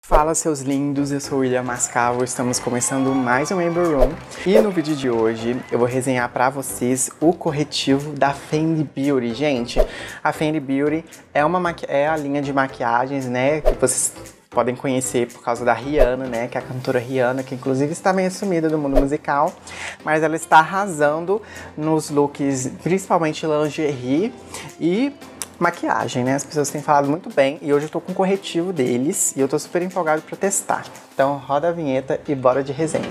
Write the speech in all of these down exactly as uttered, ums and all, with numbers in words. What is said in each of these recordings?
Fala, seus lindos, eu sou o William Mascavo, estamos começando mais um Amber Room e no vídeo de hoje eu vou resenhar pra vocês o corretivo da Fenty Beauty. Gente, a Fenty Beauty é, uma maqui... é a linha de maquiagens, né, que vocês podem conhecer por causa da Rihanna, né, que é a cantora Rihanna, que inclusive está meio sumida do mundo musical, mas ela está arrasando nos looks, principalmente lingerie e maquiagem, né? As pessoas têm falado muito bem e hoje eu tô com o corretivo deles e eu tô super empolgado pra testar. Então roda a vinheta e bora de resenha.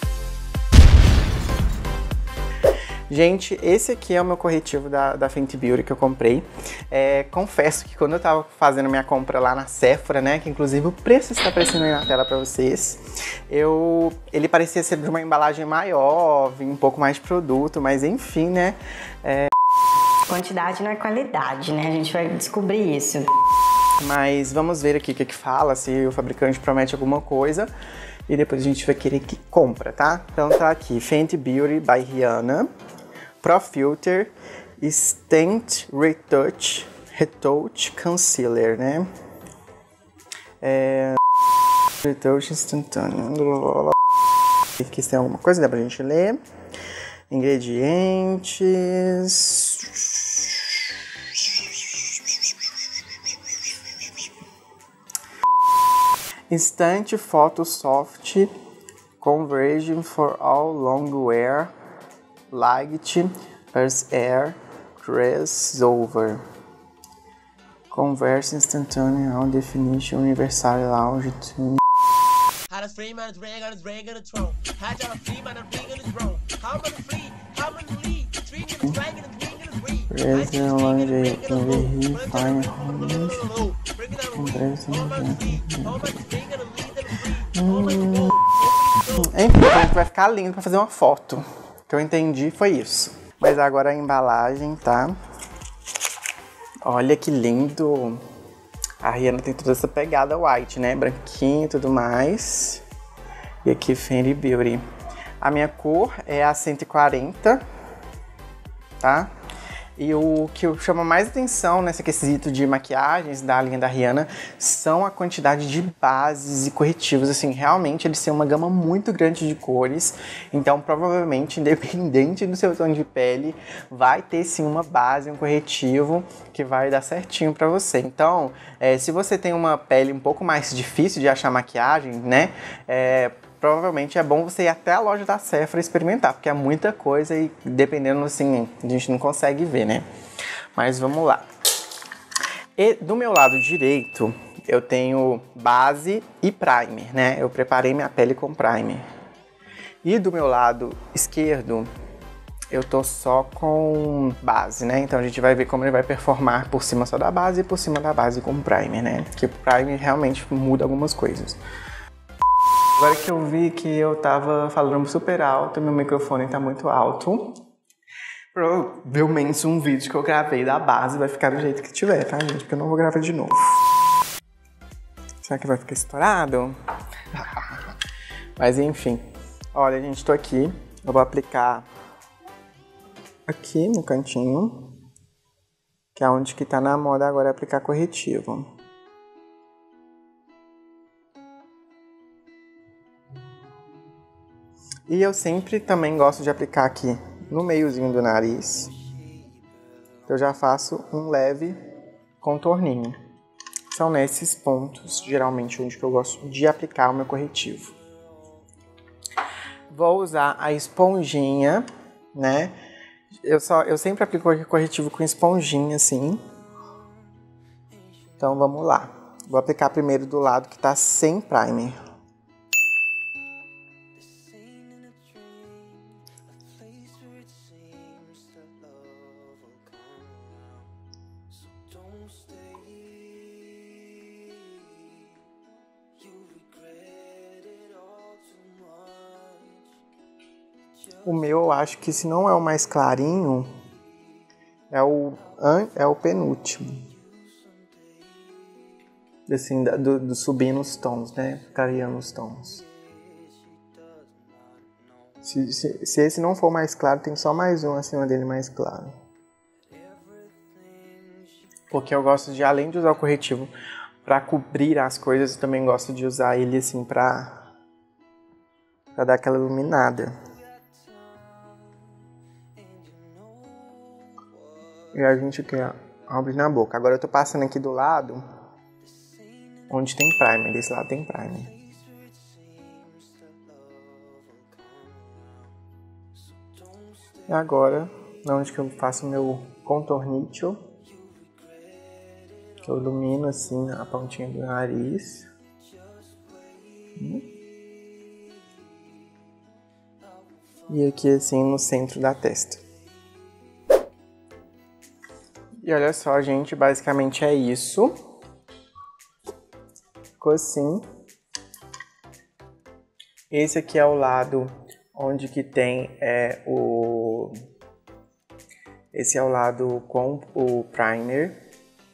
Gente, esse aqui é o meu corretivo da, da Fenty Beauty que eu comprei. É, confesso que quando eu tava fazendo minha compra lá na Sephora, né, que inclusive o preço está aparecendo aí na tela pra vocês, eu, ele parecia ser de uma embalagem maior, vinha um pouco mais de produto, mas enfim, né, é, quantidade não é qualidade, né? A gente vai descobrir isso. Mas vamos ver aqui o que que fala, se o fabricante promete alguma coisa. E depois a gente vai querer que compra, tá? Então tá aqui, Fenty Beauty by Rihanna. Pro Filter Instant Retouch Retouch Concealer, né? É... Retouch instantâneo. Aqui tem alguma coisa, dá pra gente ler. Ingredientes... Instant Photo Soft Conversion for All Long Wear Light as Air Crossover Converse Instantâneo All Definition Universal Lounge Tune. Present Lingerie Fine Hum. Enfim, vai ficar lindo pra fazer uma foto. O que eu entendi foi isso. Mas agora a embalagem, tá? Olha que lindo. A Rihanna tem toda essa pegada white, né? Branquinho e tudo mais. E aqui Fenty Beauty. A minha cor é a cento e quarenta, tá? E o que chama mais atenção nesse quesito de maquiagens da linha da Rihanna são a quantidade de bases e corretivos. Assim, realmente eles têm uma gama muito grande de cores. Então, provavelmente, independente do seu tom de pele, vai ter sim uma base, um corretivo que vai dar certinho pra você. Então, é, se você tem uma pele um pouco mais difícil de achar maquiagem, né? É, provavelmente é bom você ir até a loja da Sephora experimentar, porque é muita coisa e dependendo assim, a gente não consegue ver, né? Mas vamos lá. E do meu lado direito, eu tenho base e primer, né? Eu preparei minha pele com primer. E do meu lado esquerdo, eu tô só com base, né? Então a gente vai ver como ele vai performar por cima só da base e por cima da base com primer, né? Porque o primer realmente muda algumas coisas. Agora que eu vi que eu tava falando super alto, meu microfone tá muito alto, provavelmente um vídeo que eu gravei da base vai ficar do jeito que tiver, tá, gente? Porque eu não vou gravar de novo. Será que vai ficar estourado? Mas enfim. Olha, gente, tô aqui. Eu vou aplicar aqui no cantinho, que é onde que tá na moda agora é aplicar corretivo. E eu sempre também gosto de aplicar aqui no meiozinho do nariz. Eu já faço um leve contorninho. São nesses pontos, geralmente, onde que eu gosto de aplicar o meu corretivo. Vou usar a esponjinha, né? Eu, só, eu sempre aplico corretivo com esponjinha, assim. Então, vamos lá. Vou aplicar primeiro do lado que tá sem primer. O meu, eu acho que se não é o mais clarinho, é o, é o penúltimo. Assim, do, do subir nos tons, né? Clareando os tons. Se, se, se esse não for mais claro, tem só mais um acima dele mais claro. Porque eu gosto de, além de usar o corretivo pra cobrir as coisas, eu também gosto de usar ele assim pra, pra dar aquela iluminada. E a gente quer abrir na boca. Agora eu tô passando aqui do lado, onde tem primer. Desse lado tem primer. E agora, onde que eu faço o meu contornito, que eu ilumino assim a pontinha do nariz. E aqui assim no centro da testa. E olha só, gente, basicamente é isso. Ficou assim. Esse aqui é o lado onde que tem é, o... Esse é o lado com o primer.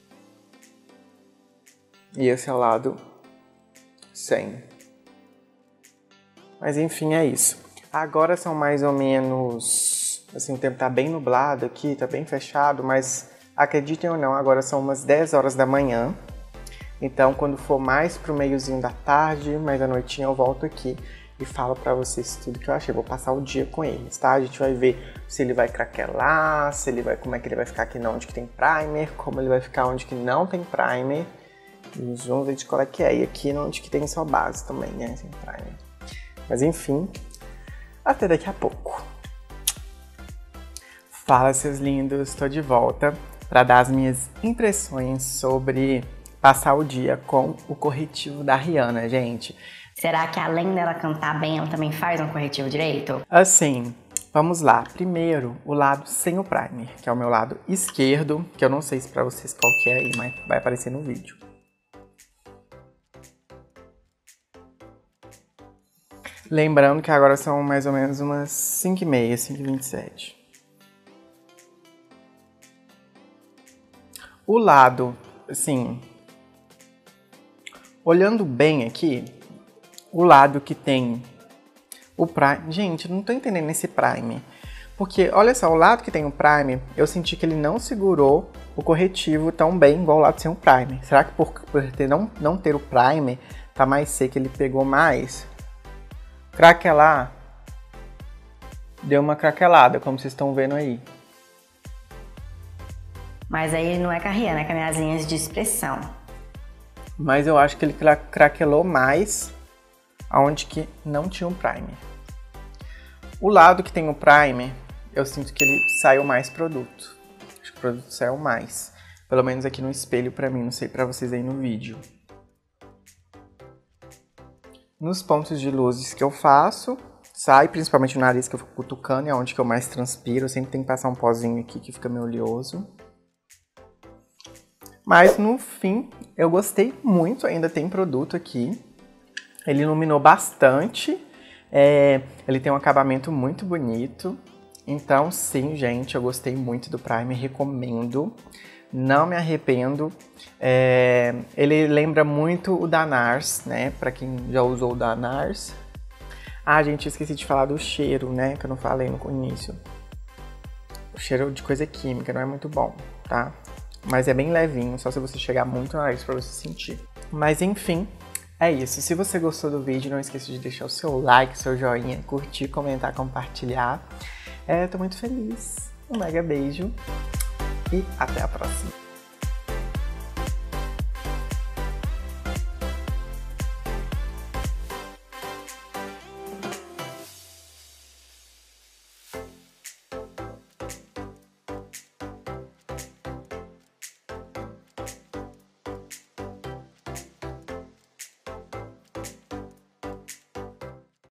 E esse é o lado sem. Mas enfim, é isso. Agora são mais ou menos... Assim, o tempo tá bem nublado aqui, tá bem fechado, mas... Acreditem ou não, agora são umas dez horas da manhã. Então, quando for mais pro meiozinho da tarde, mais à noitinha, eu volto aqui e falo pra vocês tudo que eu achei. Vou passar o dia com eles, tá? A gente vai ver se ele vai craquelar, se ele vai, como é que ele vai ficar aqui onde que tem primer, como ele vai ficar onde que não tem primer. E vamos ver de qual é que é. E aqui onde que tem só base também, né? Sem primer. Mas enfim, até daqui a pouco. Fala, seus lindos, tô de volta para dar as minhas impressões sobre passar o dia com o corretivo da Rihanna, gente. Será que além dela cantar bem, ela também faz um corretivo direito? Assim, vamos lá. Primeiro, o lado sem o primer, que é o meu lado esquerdo, que eu não sei se para vocês qual que é aí, mas vai aparecer no vídeo. Lembrando que agora são mais ou menos umas cinco e meia, cinco e vinte e sete. O lado, assim, olhando bem aqui, o lado que tem o primer... Gente, não tô entendendo esse primer. Porque, olha só, o lado que tem o primer, eu senti que ele não segurou o corretivo tão bem igual o lado sem o primer. Será que por, por ter, não, não ter o primer, tá mais seco, ele pegou mais? Craquelar, deu uma craquelada, como vocês estão vendo aí. Mas aí não é com a Rihanna, é com as minhas linhas de expressão. Mas eu acho que ele cra craquelou mais aonde que não tinha um primer. O lado que tem o primer, eu sinto que ele saiu mais produto. Acho que o produto saiu mais. Pelo menos aqui no espelho pra mim, não sei pra vocês aí no vídeo. Nos pontos de luzes que eu faço, sai principalmente o nariz que eu fico cutucando, é onde que eu mais transpiro. Eu sempre tenho que passar um pozinho aqui que fica meio oleoso. Mas no fim, eu gostei muito, ainda tem produto aqui. Ele iluminou bastante, é, ele tem um acabamento muito bonito. Então sim, gente, eu gostei muito do primer, recomendo. Não me arrependo. É, ele lembra muito o da NARS, né? Pra quem já usou o da NARS. Ah, gente, esqueci de falar do cheiro, né? Que eu não falei no início. O cheiro de coisa química não é muito bom, tá? Mas é bem levinho, só se você chegar muito no nariz pra você sentir. Mas enfim, é isso. Se você gostou do vídeo, não esqueça de deixar o seu like, seu joinha, curtir, comentar, compartilhar. É, tô muito feliz. Um mega beijo e até a próxima.